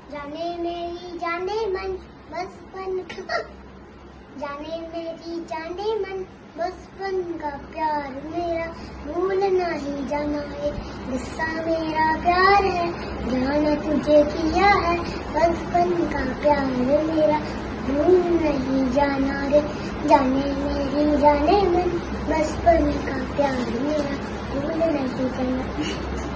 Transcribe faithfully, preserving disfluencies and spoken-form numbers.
जाने मेरी जाने मन बचपन का, जाने मेरी जाने मन बचपन का प्यार मेरा, भूल नहीं जाना है गुस्सा मेरा प्यार है, जाना तुझे किया है बचपन का प्यार मेरा, भूल नहीं जाना रे। जाने मेरी जाने मन बचपन का प्यार मेरा, भूल नहीं जाना।